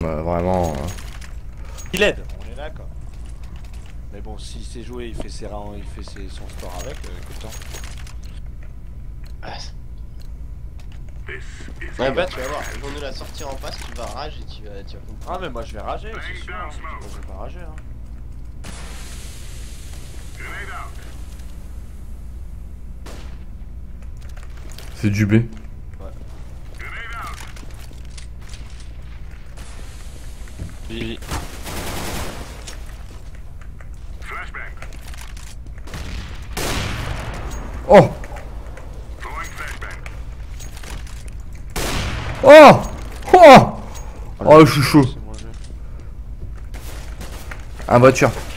vraiment. Il aide, on est d'accord. Mais bon, s'il sait jouer, il fait son sport avec, écoute. Ouais bah tu vas voir, ils vont nous la sortir en face, tu vas rage et tu vas comprendre. Ah mais moi je vais rager, c'est sûr, hein. Je vais pas rager hein. C'est du B. Ouais. Oui. Oh! Oh! Oh! Oh, je suis chaud. C'est mon jeu. Un voiture.